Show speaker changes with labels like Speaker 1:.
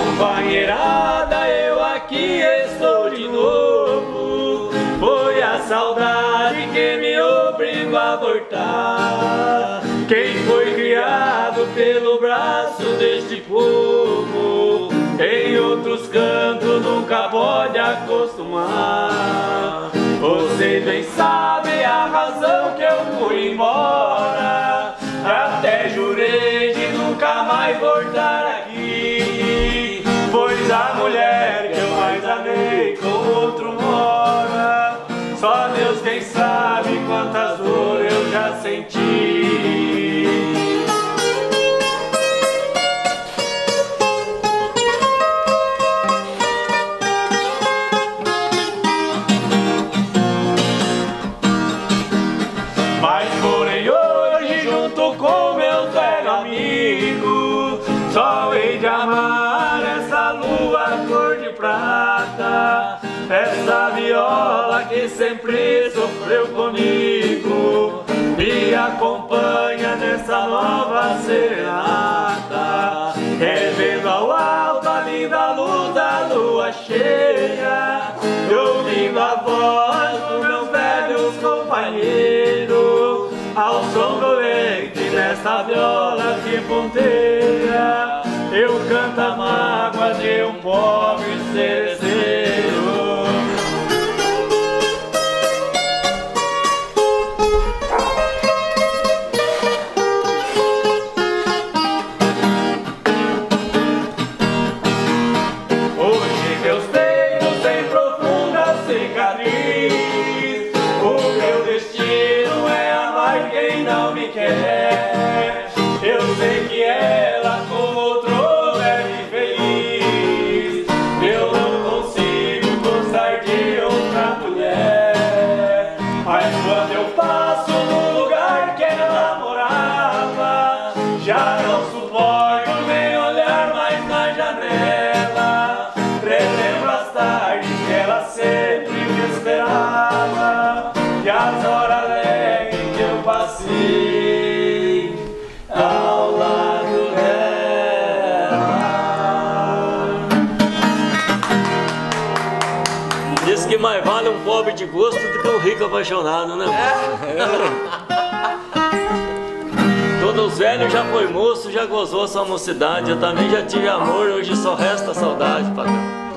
Speaker 1: Companheirada, eu aqui estou de novo. Foi a saudade que me obrigou a voltar. Quem foi criado pelo braço deste povo, em outros cantos nunca pode acostumar. Vocês bem sabem a razão que eu fui embora. Até jurei de nunca mais voltar aqui, pois a mulher que eu mais amei com outro mora. Só Deus quem sabe quantas dores eu já senti. Mas porém hoje junto com meu velho amigo, só hei de amar essa lua cor de prata, essa viola que sempre sofreu comigo, me acompanha nessa nova serenata, revendo ao alto a linda luz da lua cheia, e ouvindo a voz dos meus velhos companheiros, ao som do leite desta viola que ponteia, eu canto a mágoa de um pobre cerezeiro. Hoje meus peitos têm profunda cicatriz, o meu destino é amar quem não me quer. Eu sei que ela com outro é infeliz, eu não consigo gostar de outra mulher. Mas quando eu passo no lugar que ela morava, já não suporto nem olhar mais na janela. Relembro as tardes que ela sempre me esperava, e as horas alegres que eu passei ao lado dela.
Speaker 2: Diz que mais vale um pobre de gosto do que um rico apaixonado, né? Todos os velhos já foi moço, já gozou sua mocidade. Eu também já tive amor, hoje só resta saudade, patrão.